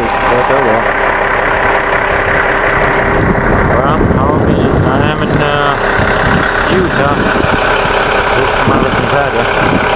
this has worked out well. Well, I am in Utah. Just come out of the competitor.